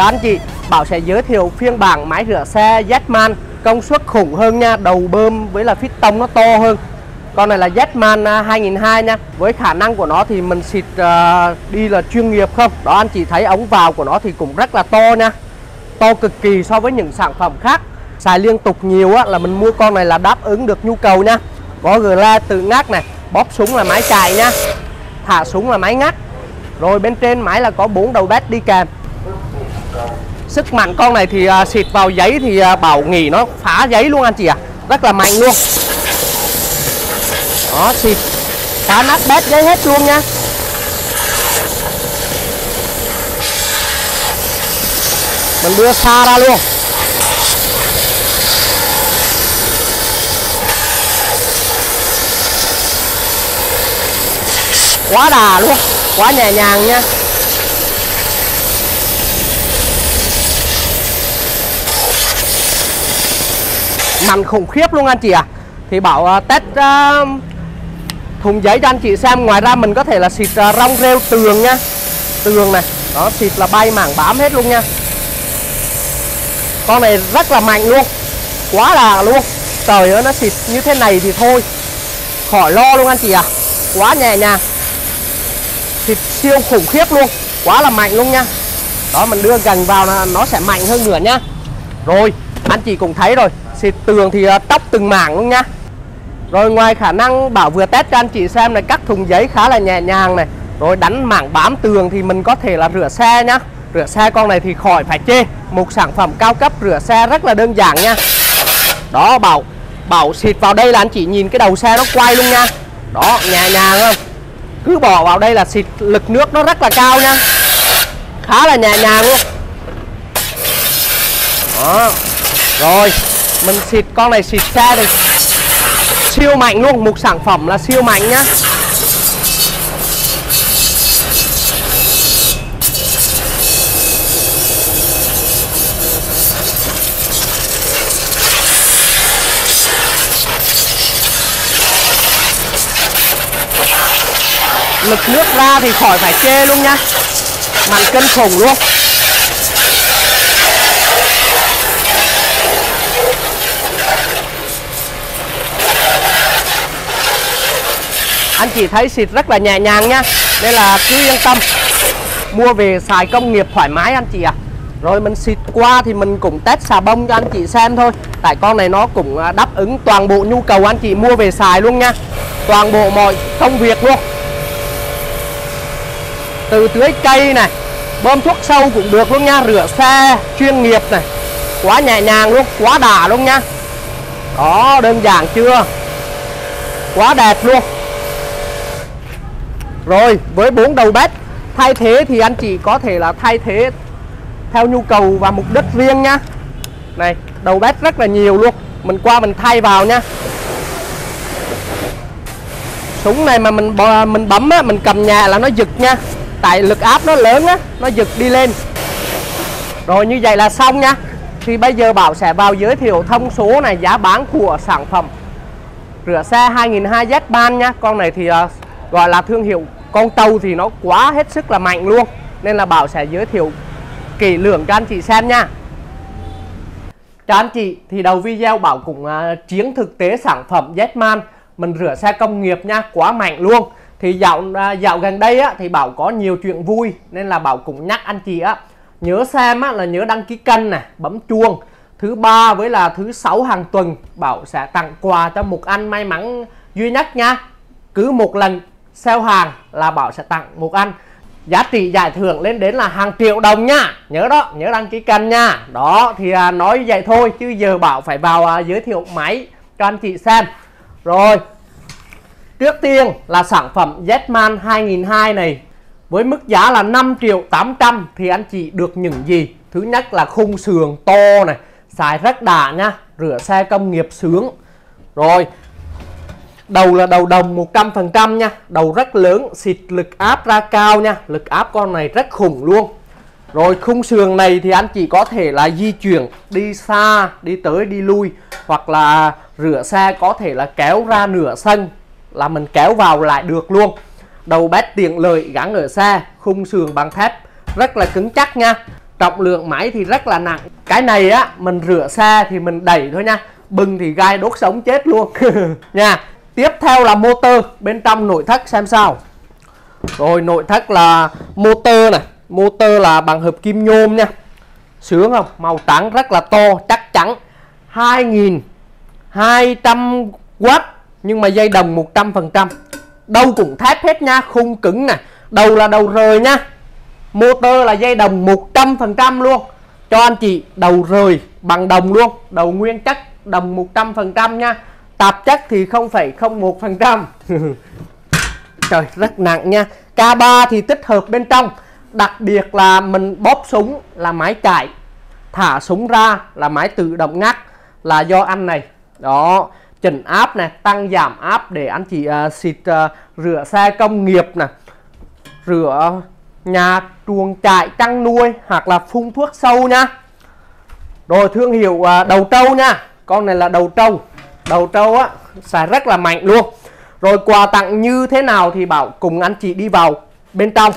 Các anh chị, Bảo sẽ giới thiệu phiên bản máy rửa xe Z-Man công suất khủng hơn nha, đầu bơm với là piston nó to hơn. Con này là Z-Man 2002 nha. Với khả năng của nó thì mình xịt đi là chuyên nghiệp không. Đó, anh chị thấy ống vào của nó thì cũng rất là to nha, to cực kỳ so với những sản phẩm khác. Xài liên tục nhiều á, là mình mua con này là đáp ứng được nhu cầu nha. Có gờ tự ngắt này, bóp súng là máy chạy nha, thả súng là máy ngắt. Rồi bên trên máy là có 4 đầu bét đi kèm. Sức mạnh con này thì xịt vào giấy thì Bảo nghĩ nó phá giấy luôn anh chị ạ. Rất là mạnh luôn. Đó, xịt phá nát bét giấy hết luôn nha. Mình đưa xa ra luôn. Quá đà luôn, quá nhẹ nhàng nha. Mạnh khủng khiếp luôn anh chị ạ. Thì Bảo test thùng giấy cho anh chị xem. Ngoài ra mình có thể là xịt rong rêu tường nha, tường này. Đó, xịt là bay mảng bám hết luôn nha. Con này rất là mạnh luôn, quá là luôn. Trời ơi, nó xịt như thế này thì thôi khỏi lo luôn anh chị ạ. Quá nhẹ nhàng, xịt siêu khủng khiếp luôn, quá là mạnh luôn nha. Đó, mình đưa gần vào là nó sẽ mạnh hơn nữa nha. Rồi, anh chị cũng thấy rồi, xịt tường thì tóc từng mảng luôn nha. Rồi ngoài khả năng Bảo vừa test cho anh chị xem này, cắt thùng giấy khá là nhẹ nhàng này. Rồi đánh mảng bám tường thì mình có thể là rửa xe nhá. Rửa xe con này thì khỏi phải chê, một sản phẩm cao cấp rửa xe rất là đơn giản nha. Đó, Bảo xịt vào đây là anh chị nhìn cái đầu xe nó quay luôn nha. Đó, nhẹ nhàng không? Cứ bỏ vào đây là xịt lực nước nó rất là cao nha, khá là nhẹ nhàng luôn. Đó. Rồi mình xịt con này, xịt xe thì siêu mạnh luôn, một sản phẩm là siêu mạnh nhá. Lực nước ra thì khỏi phải chê luôn nha, mạnh kinh khủng luôn. Anh chị thấy xịt rất là nhẹ nhàng nha, nên là cứ yên tâm mua về xài công nghiệp thoải mái anh chị ạ. Rồi mình xịt qua thì mình cũng test xà bông cho anh chị xem thôi. Tại con này nó cũng đáp ứng toàn bộ nhu cầu anh chị mua về xài luôn nha, toàn bộ mọi công việc luôn. Từ tưới cây này, bơm thuốc sâu cũng được luôn nha, rửa xe chuyên nghiệp này, quá nhẹ nhàng luôn, quá đã luôn nha. Đó, đơn giản chưa, quá đẹp luôn. Rồi với 4 đầu bét thay thế thì anh chị có thể là thay thế theo nhu cầu và mục đích riêng nha. Này, đầu bét rất là nhiều luôn, mình qua mình thay vào nha. Súng này mà mình bấm á, mình cầm nhẹ là nó giật nha, tại lực áp nó lớn á, nó giật đi lên. Rồi như vậy là xong nha. Thì bây giờ Bảo sẽ vào giới thiệu thông số này, giá bán của sản phẩm rửa xe 2002 Z-Man nha. Con này thì gọi là thương hiệu con trâu thì nó quá hết sức là mạnh luôn, nên là Bảo sẽ giới thiệu kỹ lưỡng cho anh chị xem nha. Cho anh chị thì đầu video Bảo cũng chiến thực tế sản phẩm Z-Man mình rửa xe công nghiệp nha, quá mạnh luôn. Thì dạo gần đây á, thì Bảo có nhiều chuyện vui, nên là Bảo cũng nhắc anh chị á, nhớ xem á, là nhớ đăng ký kênh này, bấm chuông. Thứ 3 với là thứ 6 hàng tuần Bảo sẽ tặng quà cho một anh may mắn duy nhất nha. Cứ một lần sale hàng là Bảo sẽ tặng một anh, giá trị giải thưởng lên đến là hàng triệu đồng nha. Nhớ đó, nhớ đăng ký kênh nha. Đó thì nói vậy thôi, chứ giờ Bảo phải vào giới thiệu máy cho anh chị xem. Rồi, trước tiên là sản phẩm Z-Man 2002 này với mức giá là 5.800.000 thì anh chị được những gì? Thứ nhất là khung sườn to này, xài rất đã nha, rửa xe công nghiệp sướng. Rồi, đầu là đầu đồng 100% nha, đầu rất lớn, xịt lực áp ra cao nha, lực áp con này rất khủng luôn. Rồi khung sườn này thì anh chị có thể là di chuyển đi xa, đi tới đi lui, hoặc là rửa xe có thể là kéo ra nửa sân là mình kéo vào lại được luôn. Đầu bét tiện lợi gắn ở xe, khung sườn bằng thép rất là cứng chắc nha. trọng lượng máy thì rất là nặng. Cái này á mình rửa xe thì mình đẩy thôi nha, bưng thì gai đốt sống chết luôn nha. Tiếp theo là motor, bên trong nội thất xem sao. Rồi nội thất là motor này, motor là bằng hợp kim nhôm nha. Sướng không? Màu trắng rất là to, chắc chắn 2200W nhưng mà dây đồng 100%. Đầu cũng thép hết nha, khung cứng này, đầu là đầu rời nha. Motor là dây đồng 100% luôn. Cho anh chị đầu rời bằng đồng luôn, đầu nguyên chất đồng 100% nha. Tạp chất thì 0,01%. Trời, rất nặng nha. K3 thì tích hợp bên trong. Đặc biệt là mình bóp súng là máy chạy, thả súng ra là máy tự động ngắt, là do anh này. Đó, chỉnh áp này, tăng giảm áp để anh chị xịt rửa xe công nghiệp nè, rửa nhà chuồng trại chăn nuôi hoặc là phun thuốc sâu nha. Rồi thương hiệu đầu trâu nha. Con này là đầu trâu. Đầu trâu á xài rất là mạnh luôn. Rồi quà tặng như thế nào thì bảo cùng anh chị đi vào bên trong.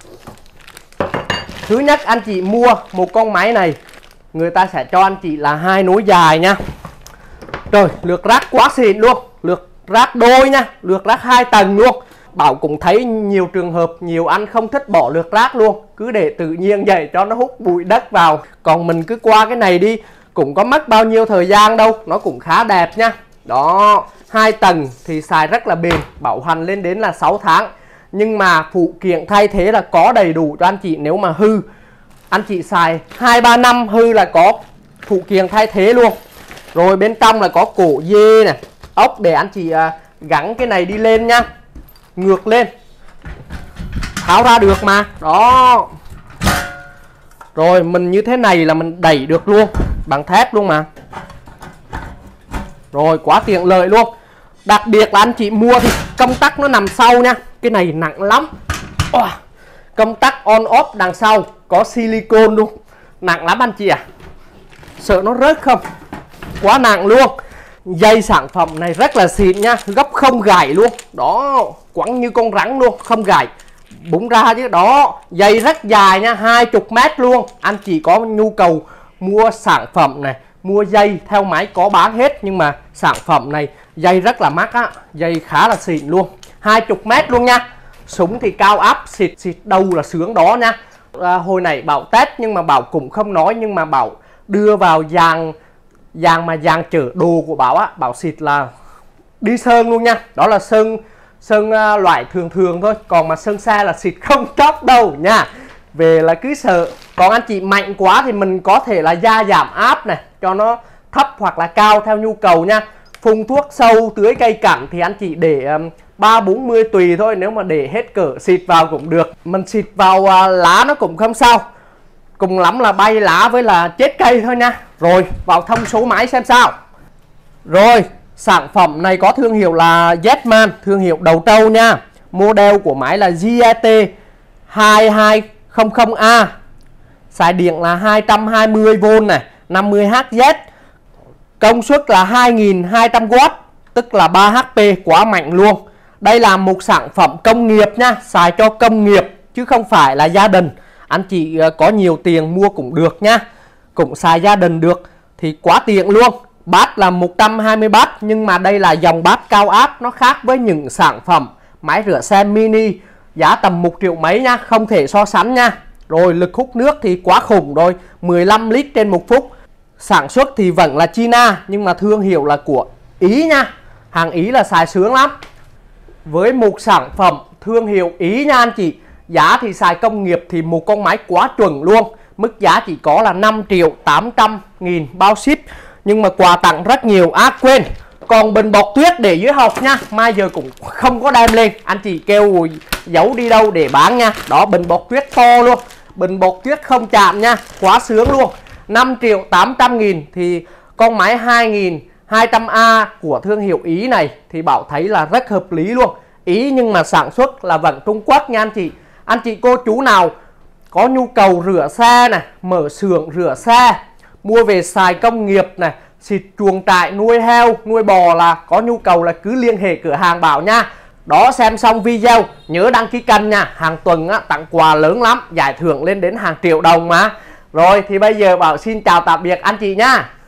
Thứ nhất, anh chị mua một con máy này, người ta sẽ cho anh chị là 2 nối dài nha. Rồi lược rác quá xịn luôn, lược rác đôi nha, lược rác 2 tầng luôn. Bảo cũng thấy nhiều trường hợp nhiều anh không thích bỏ lược rác luôn, cứ để tự nhiên vậy cho nó hút bụi đất vào. Còn mình cứ qua cái này đi, cũng có mất bao nhiêu thời gian đâu, nó cũng khá đẹp nha. Đó, 2 tầng thì xài rất là bền, bảo hành lên đến là 6 tháng. Nhưng mà phụ kiện thay thế là có đầy đủ cho anh chị. Nếu mà hư, anh chị xài 2-3 năm hư là có phụ kiện thay thế luôn. Rồi bên trong là có cổ dê này, ốc để anh chị gắn cái này đi lên nha, ngược lên, tháo ra được mà. Đó. Rồi mình như thế này là mình đẩy được luôn, bằng thép luôn mà. Rồi quá tiện lợi luôn. Đặc biệt là anh chị mua thì công tắc nó nằm sau nha. Cái này nặng lắm. Công tắc on off đằng sau có silicone luôn. Nặng lắm anh chị à. Sợ nó rớt không? Quá nặng luôn. Dây sản phẩm này rất là xịn nha, gấp không gãy luôn. Đó, quẳng như con rắn luôn, không gãy. Búng ra chứ. Đó, dây rất dài nha, 20 mét luôn. Anh chị có nhu cầu mua sản phẩm này, mua dây theo máy có bán hết. Nhưng mà sản phẩm này dây rất là mắc á, dây khá là xịn luôn, 20 mét luôn nha. Súng thì cao áp, xịt đâu là sướng đó nha. Hồi nãy Bảo test nhưng mà Bảo cũng không nói, nhưng mà Bảo đưa vào dàn chở đồ của Bảo á, Bảo xịt là đi sơn luôn nha. Đó là sơn loại thường thôi, còn mà sơn xe là xịt không chóp đâu nha. Về là cứ sợ. Còn anh chị mạnh quá thì mình có thể là gia giảm áp này, cho nó thấp hoặc là cao theo nhu cầu nha. Phun thuốc sâu, tưới cây cảnh thì anh chị để 30-40 tùy thôi. Nếu mà để hết cỡ xịt vào cũng được. Mình xịt vào lá nó cũng không sao, cùng lắm là bay lá với là chết cây thôi nha. Rồi vào thông số máy xem sao. Rồi sản phẩm này có thương hiệu là Zetman, thương hiệu đầu trâu nha. Model của máy là GET 2200A. Xài điện là 220V này, 50Hz. Công suất là 2200W, tức là 3HP, quá mạnh luôn. Đây là một sản phẩm công nghiệp nha, xài cho công nghiệp chứ không phải là gia đình. Anh chị có nhiều tiền mua cũng được nha, cũng xài gia đình được thì quá tiện luôn. Bát là 120W, nhưng mà đây là dòng bát cao áp, nó khác với những sản phẩm máy rửa xe mini giá tầm 1 triệu mấy nha, không thể so sánh nha. Rồi lực hút nước thì quá khủng rồi, 15 lít trên 1 phút. Sản xuất thì vẫn là China, nhưng mà thương hiệu là của Ý nha. Hàng Ý là xài sướng lắm. Với một sản phẩm thương hiệu Ý nha anh chị, giá thì xài công nghiệp thì một con máy quá chuẩn luôn. Mức giá chỉ có là 5.800.000 bao ship. Nhưng mà quà tặng rất nhiều. Quên, còn bình bọt tuyết để dưới hộp nha, mai giờ cũng không có đem lên. Anh chị kêu giấu đi đâu để bán nha. Đó, bình bọt tuyết to luôn, bình bọt tuyết không chạm nha, quá sướng luôn. 5.800.000 thì con máy 2200A của thương hiệu Ý này thì Bảo thấy là rất hợp lý luôn. Ý nhưng mà sản xuất là vẫn Trung Quốc nha anh chị. Anh chị cô chú nào có nhu cầu rửa xe này, mở xưởng rửa xe, mua về xài công nghiệp này, xịt chuồng trại nuôi heo, nuôi bò là có nhu cầu là cứ liên hệ cửa hàng Bảo nha. Đó, xem xong video nhớ đăng ký kênh nha. Hàng tuần á, tặng quà lớn lắm, giải thưởng lên đến hàng triệu đồng mà. Rồi thì bây giờ Bảo xin chào tạm biệt anh chị nha.